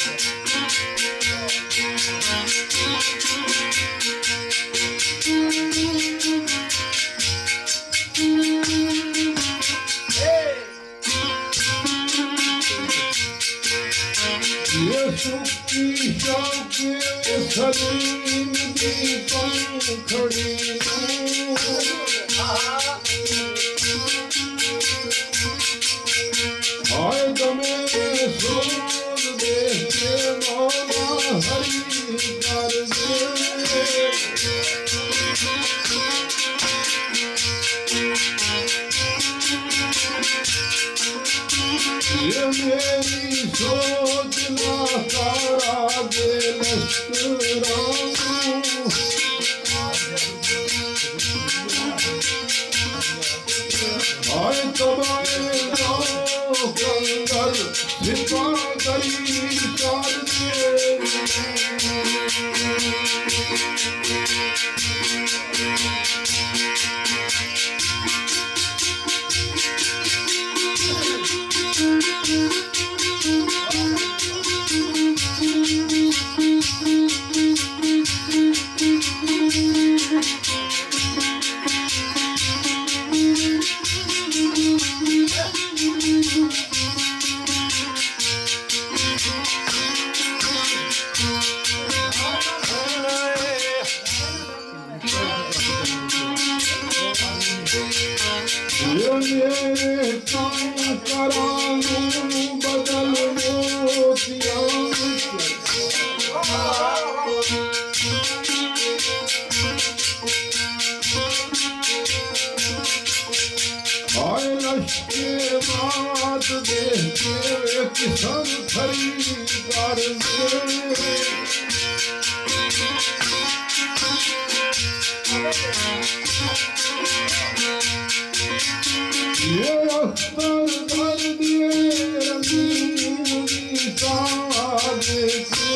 सलीम की पंखड़ी हाय तमे सोच देखे मौला हरि कर दे ये मेरी सोच ना सारा दे हाय तबाए कंगर सिपा गई चार बदल मोतिया हाय लश्के बात देखे किसान खरीदार ये अख्तर कर दिए रंगीन सादे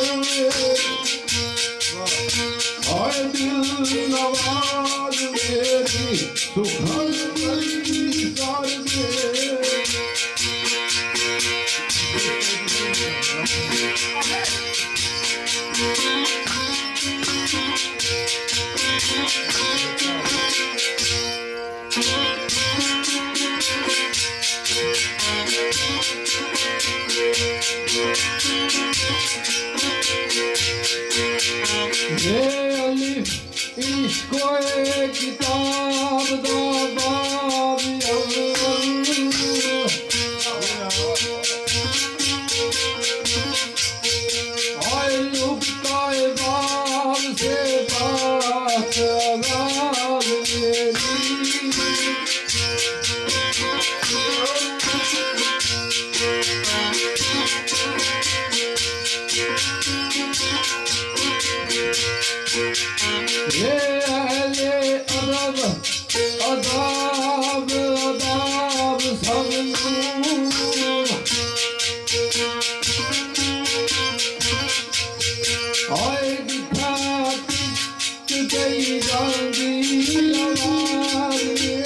हाय दिल नवाज मेरी सुखन गली कर दे ये अलिफ इश्को किताब दा बाब आय लुप्ता बाब से बात आगाज ये अहले अदब अदाब अदाब सब आए दिखा गई गांधी आवाज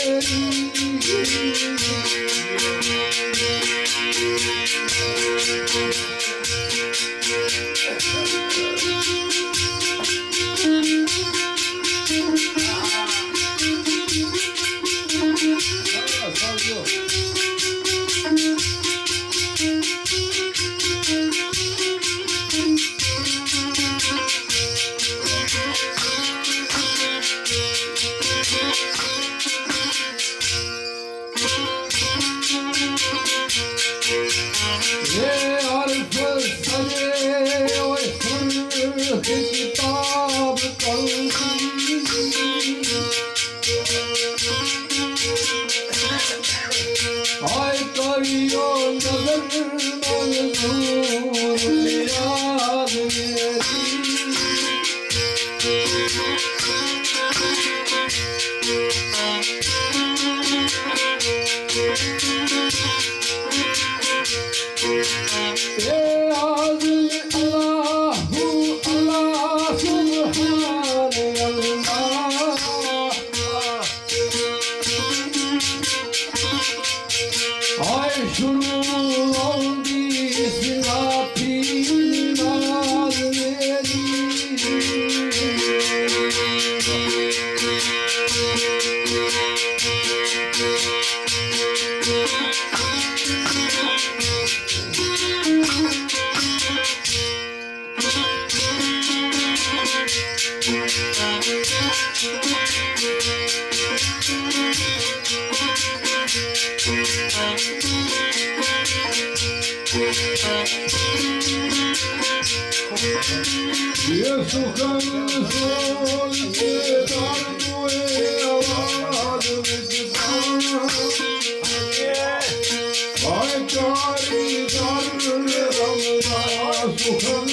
ये अर्फ सजे ओए सुन किताब आय करियो नजर मंजूर याद I should ये सुखन सोल के दारुए आवाज आय कारी दारुल रमदा सुखन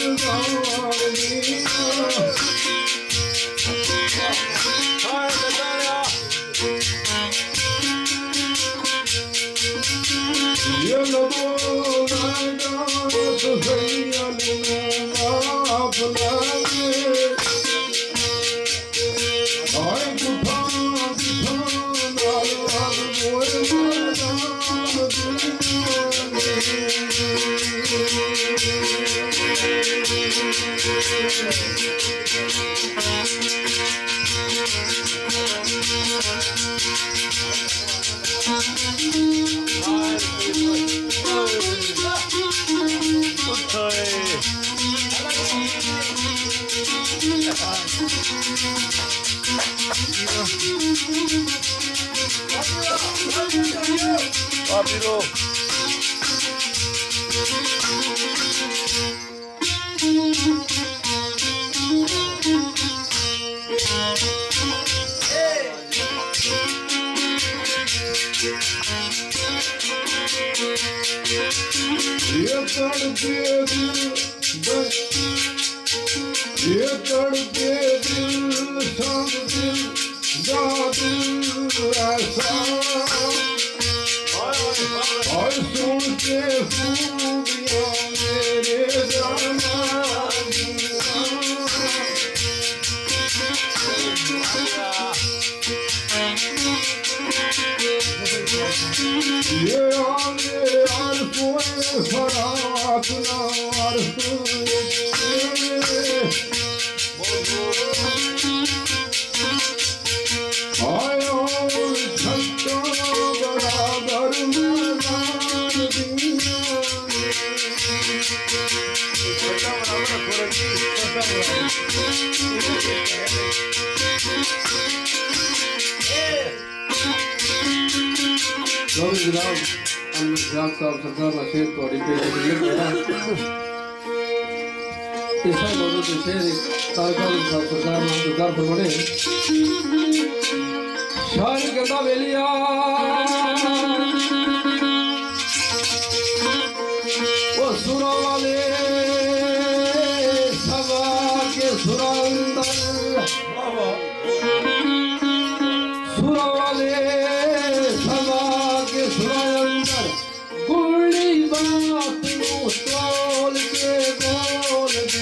ये नमो नागा तो सैया Papiro. ये तड़के दिल संग दिल जादू ऐसा और सुन के खूबियां मेरे जाना ये आगे अरफोए फरात ना अरफोए आयो छत्ता बराबर मैदान जनाब साहब सरकार का शेर तो इस मौजूद शेर सरकार सरकार फरमाने शायर कहता बेलिया वो सुरा वाले सभा के सुरा अंदर सुरा वाले सभा के सुरा अंदर गुड़ी बात तोल के बोल दे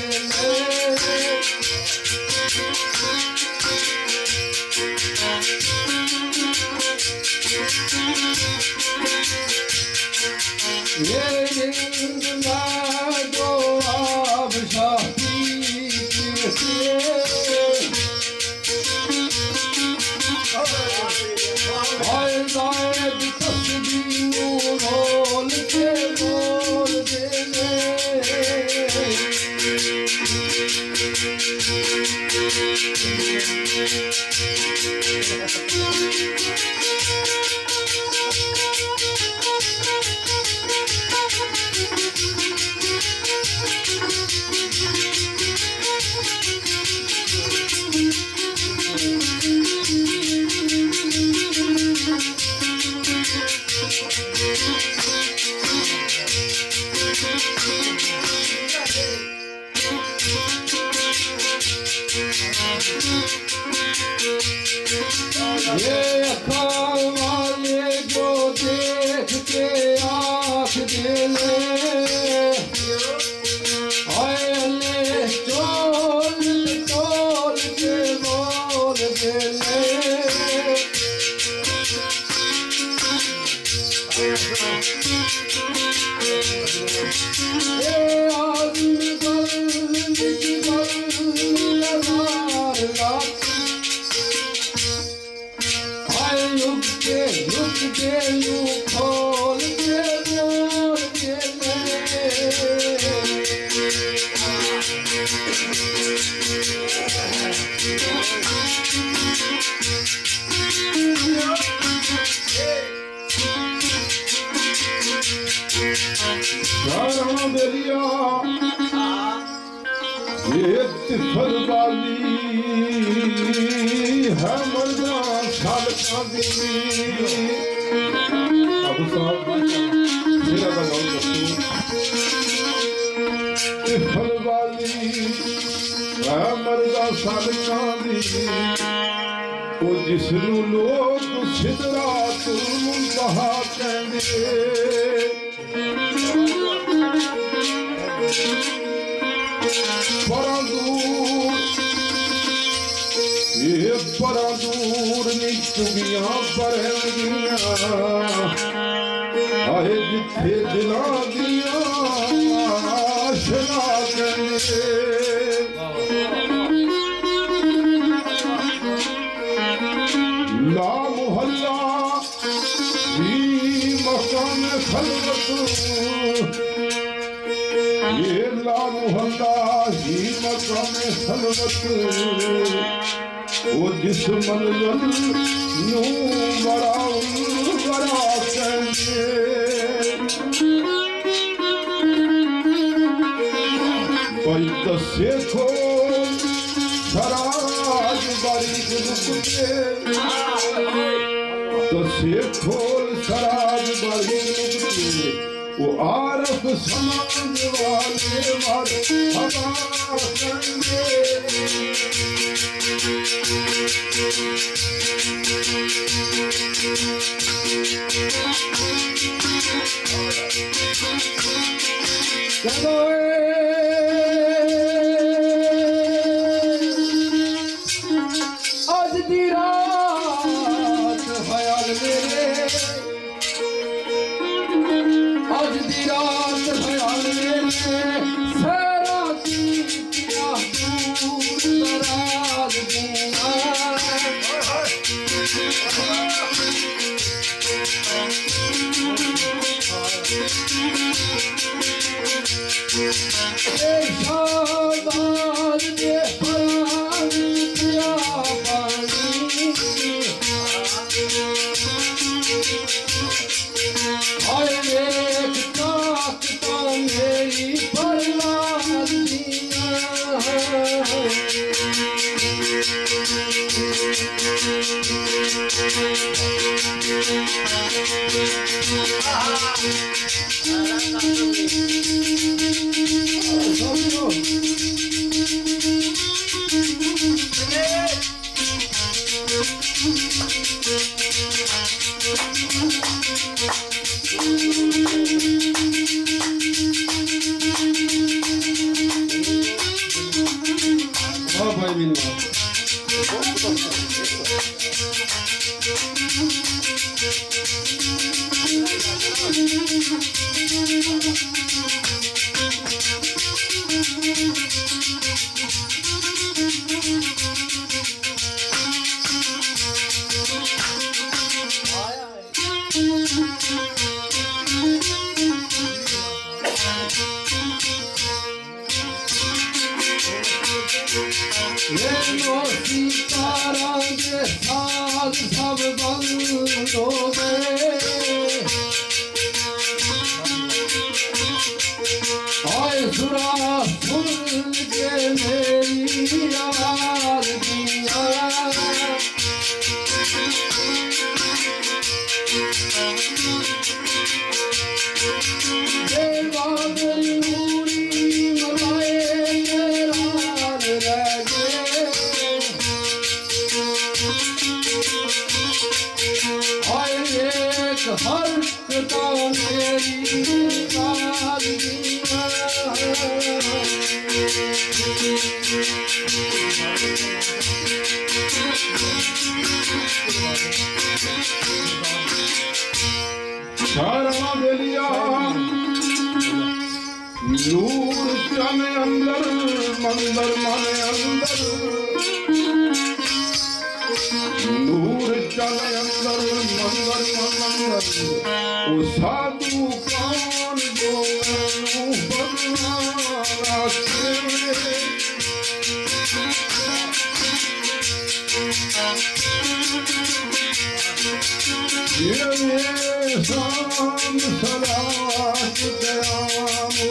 ये जिंदा जो आप शादी से आए जायद तस्बीहों बोल के बोल देने ये अखाल वाले जो देख के आँख दे ले आए अल्ले चोल चोल के बोल दे ले ये आदमी रुक के यू खोल के बोल के सारा बेलिया ये तिफल वाली है मर्दा सालका देवी। अब साहब मेरा बनाओ दोस्तों तिफल वाली है मर्दा सालका देवी ओ जिसनू लोग सिदरातुल मुंतहा कहंदे। बड़ा दूर ये बड़ा दूर नी चुगियां परहेंगियां आए जिथे दिलां दियां आशना कहंदे। ला मोहल्ला ही मकान खलवत ये ला मोहल्ला ही मकान खलवत वो जिस मंजिल नू बड़ा कहंदे। भाई दसे खो सराज बारीक रुकते दसे खोल सराज बारीक रुकते वो आरफ समाज वाले मारे हवा कहंदे। आज दी रात ख्याल मेरे आज दी रात ख्याल मेरे सैरा की किया दूर दराज दूंगा। शाहबाज ने फराग किया पानी हाय एक ताकता मेरी फरमान दिया। सब बंद हो गए आए सुरा सुन के मेरी आवाज दिया। देवा नूरी मलाए हैरान रह गए आए एक हरकता मेरी आवाज दिया। सारा बेलिया नूर चन अंदर मंदर माने अंदर नूर चन अंदर मंदर मंदर ओ साधु कौन जो मैनू बदला ये शाम सलात कयाम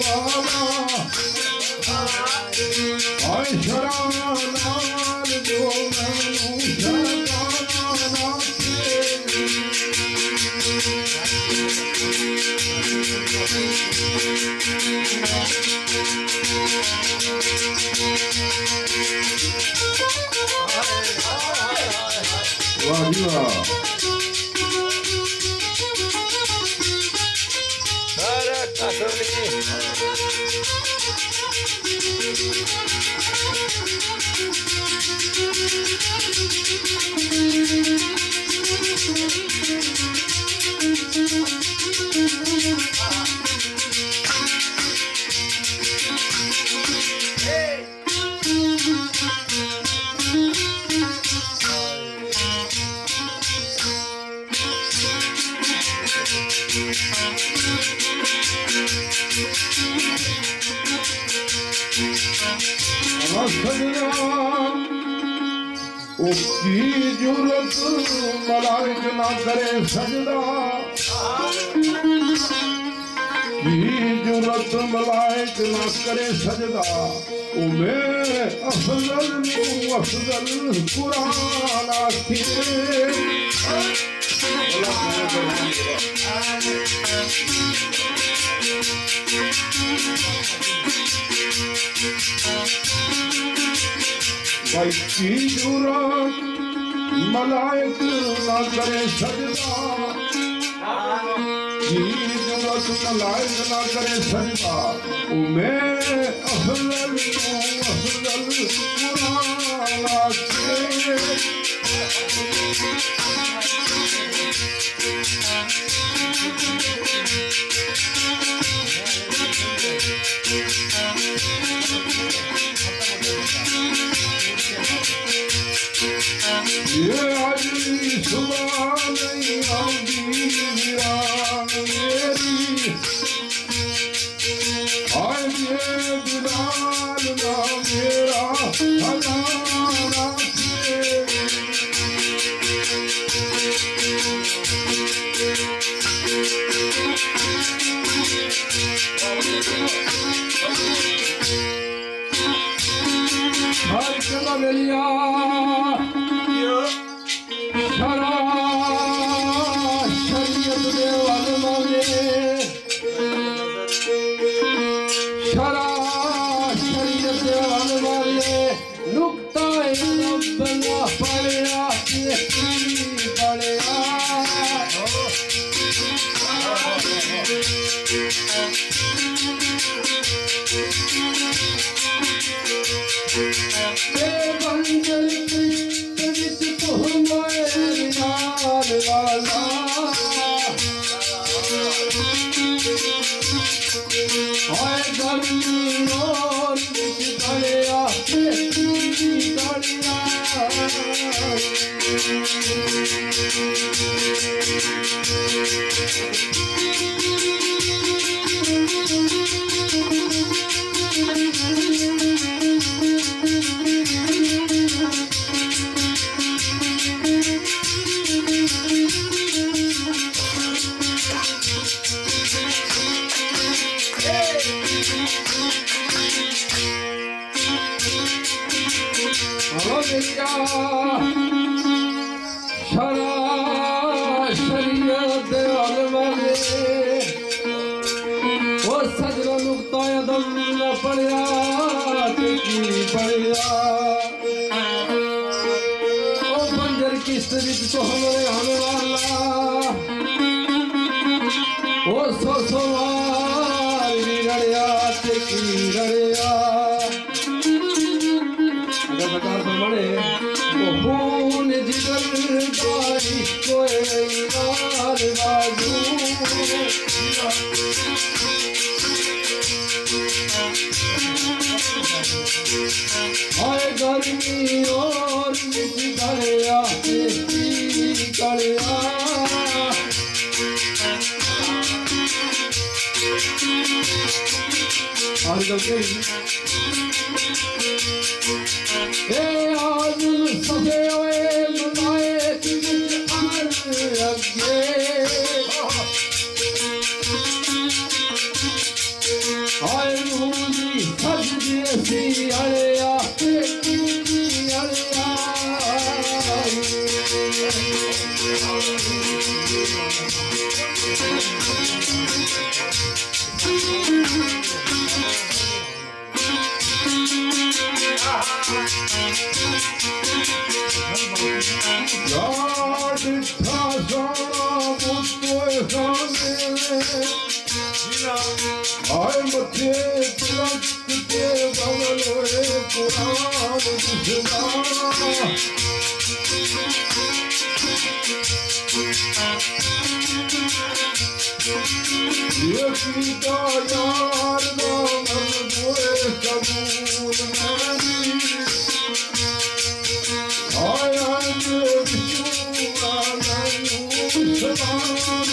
की जरूरत मलाइक ना करे सजदा की जरूरत मलाइक ना करे सजदा उमें अफजल कुरान आखी भाई की जरूरत मलाइक ना करे सजदा की जरूरत मलाइक ना करे सजदा उमें अफजल कुरान आखी ये आजली सुबह नहीं आऊंगी वीरान मेरी आज ये बिलाल ना मेरा हलाना हर कला मिलिया शरीयत देवाल माने शरीयत देवाल माने नुक्ता बना पड़या पड़या बंजल वाला हाय गर्मी और गलिया शरीयत वाले वो सजरा नुक्ता दम न पड़या पड़या ओ बंजर किस्त विच तो हमारे आने वाला वो सो रड़िया की रड़िया अगर बता बड़े खून जिगर दाई कोई लाल बाजू हाय गर्मी और गलिया गलिया और आज सफे हुए मलाइक अगे आए मुझी सज जैसी अड़िया वक्त के बगले कुरान दिखदा ये पीता यार दामन बुए कबूल नहीं आया ये विशुआ नहीं सलाम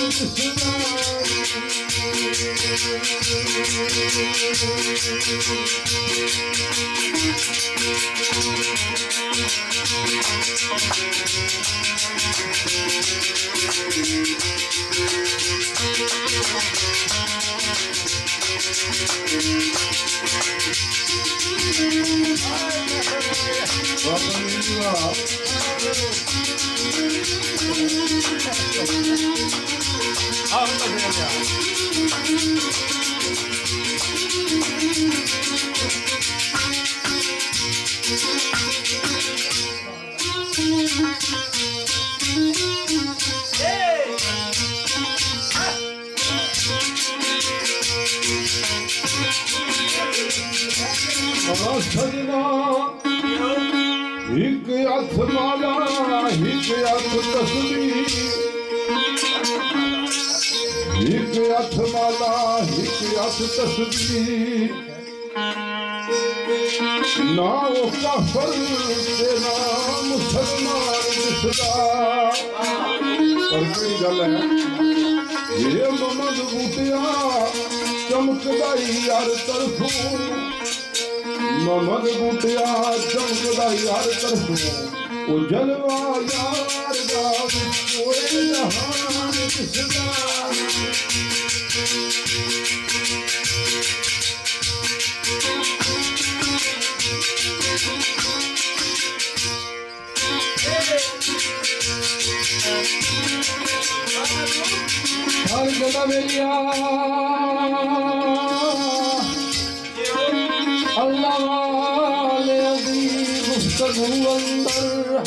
सजना एक हथ माला एक हथ तस्बीह एक हथ माला एक हथ तस्बीह ना वो काफर तेरा मुसलमान दिसदा पर कोई गल है ये मोहम्मद बूटिया चमकदा यार तरफों मोहम्मद बूटिया चमकदा यार तरफों ओ जलवा यार दा कोई जहान दिसदा हर गदा मेलिया अल्लाह वाले अभी गुफ्तगू अंदर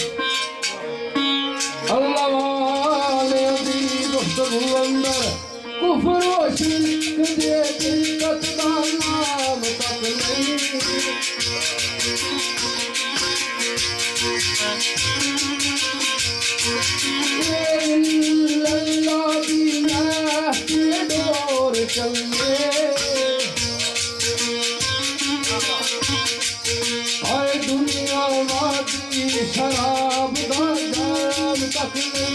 अल्लाह वाले अभी गुफ्तगू अंदर कुफर व शिर्क दे दिक्कत का नाम तक नहीं अल्लाह की नाह के डोर चले हाय दुनिया वादी शराब दा जाम तक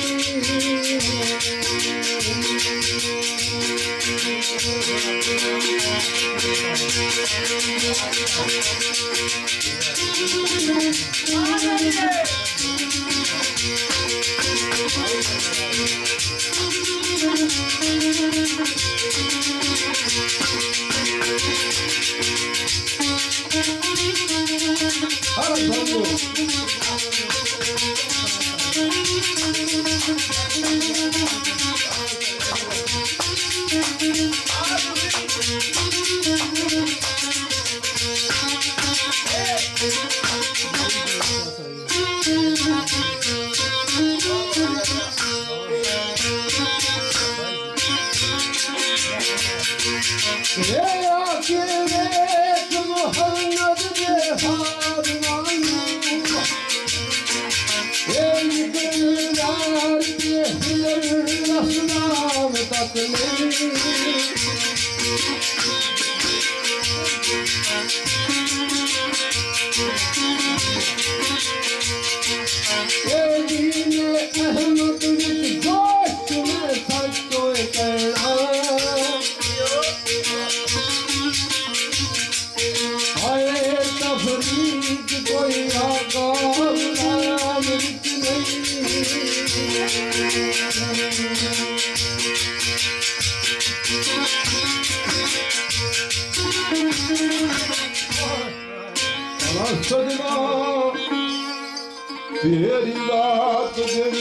तेरी रात दिन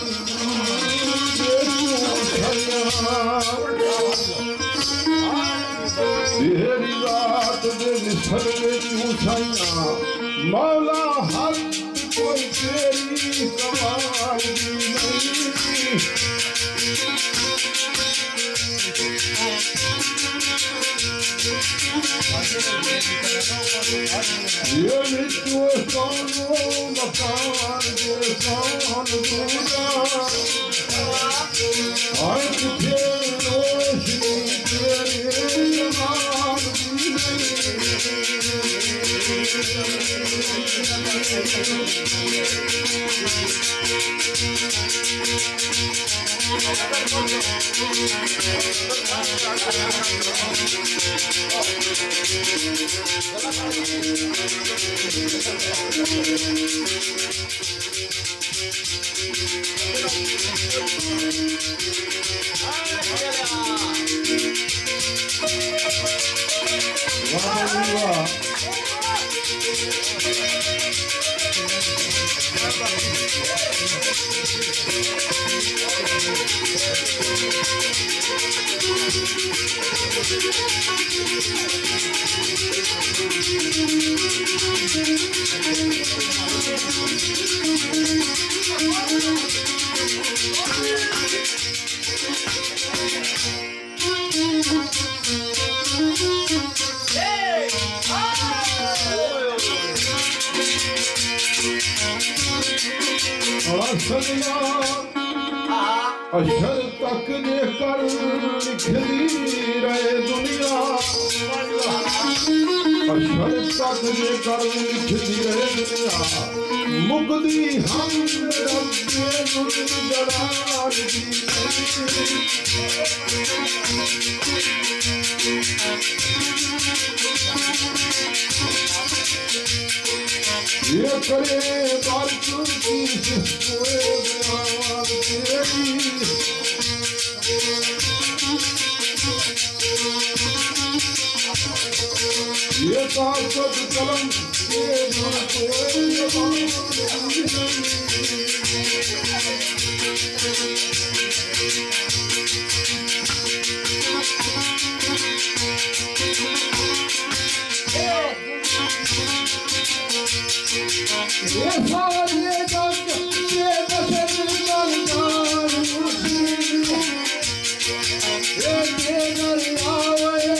तेरी रात दिन सलवे क्यों छाइया मौला हक कोई तेरी कमाई नहीं ये विश्व सोनो मकान के सान दूजा आए तुझे रोशनी तेरे नाम अशर तक जे कर लिखदी रहे दुनिया अशर तक जे कर लिखदी रहे दुनिया मुकदी हम रब्बे जुल्म जलाल दी ये करे बारकू की जिसकोए आवाज़ तेरी ये ताकत कलम ये कोई ये सारे जग ये बशर मरदार मुझे ये नर आवे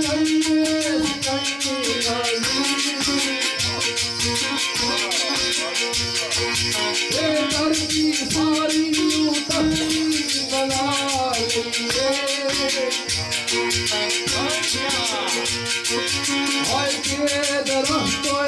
ये नर की सारी तस्वीर बना लिए हाय के दरख्तों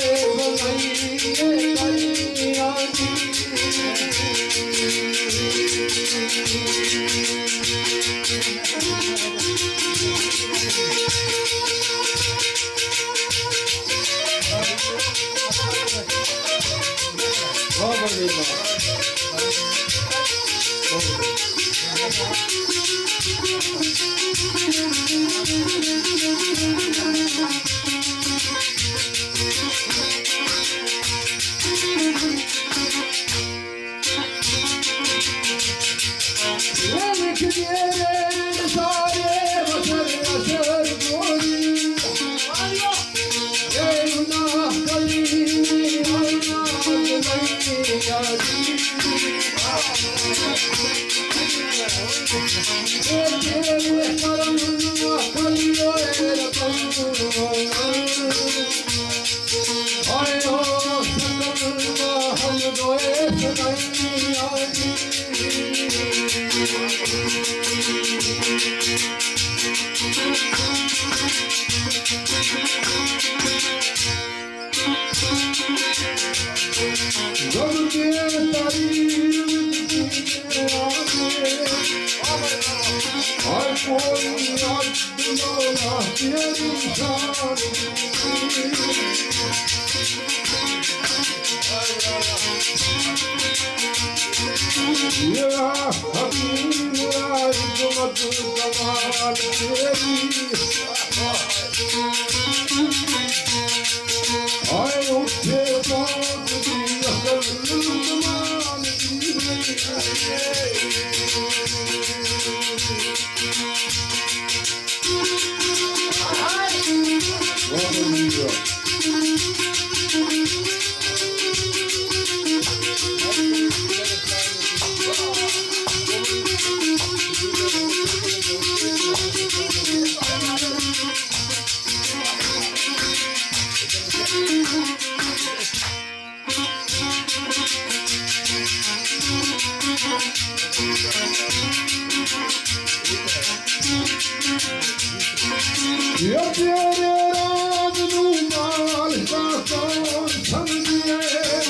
तेरे राज नू माल का कौन समझे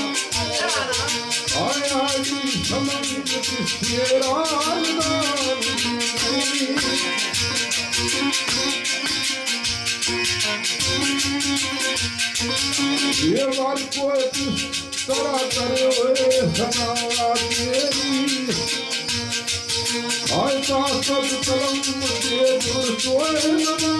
आया जी समझ किसके राज नाम ये बार कोई तोरा करे हुए सनावा तेरी आय का सब कलम के दूर कोई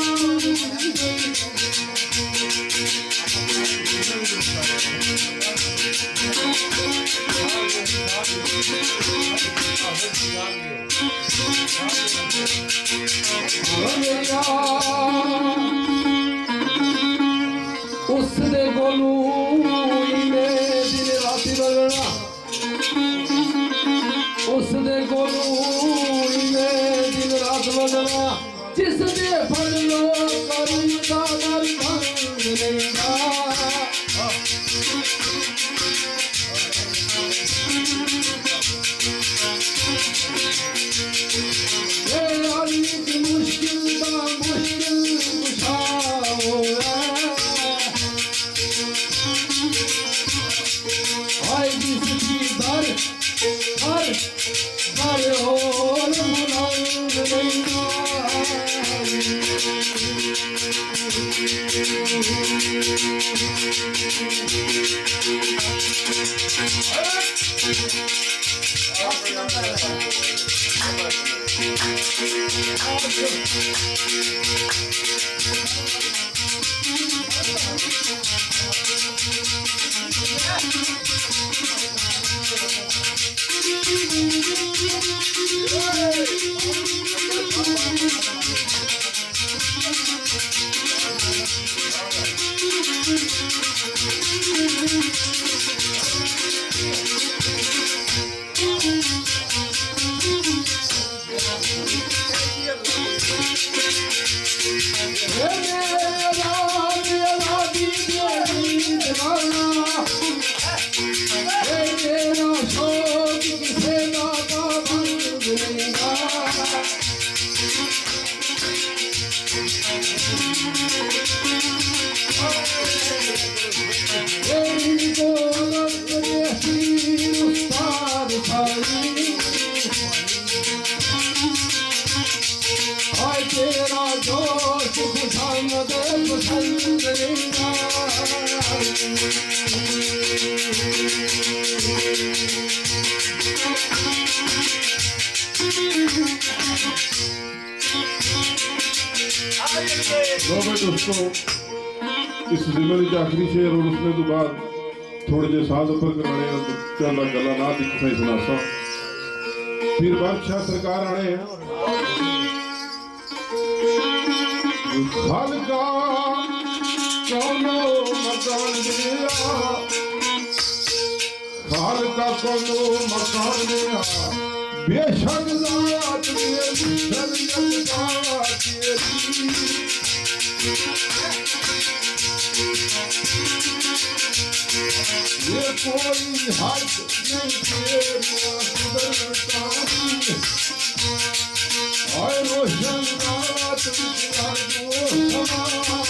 उसने गोलू दिन राति बदलना उसने गोलू दिन रात बदलना जिसने फल लो करूंगा मर लेगा मुश्किल का मुश्किल बुझाओ आए जिसकी दर हर दर और बुलंद दोस्तों इस जिले के आखिरी शेर और उसने तो बाद थोड़े जे साल ऊपर कराने चला गला ना दिख सही सुनासा फिर बादशाह सरकार आने खालका कोनो मकान दिया खालका कोनो मकान दिया बेशक जात मेरी शरीयत का तेरी ये कोई हद नहीं तेरा सुधरता आए रोशन रात विचार दो समा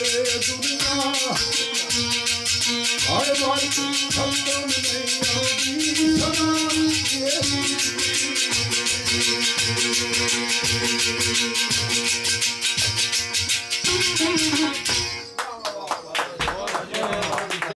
दुनिया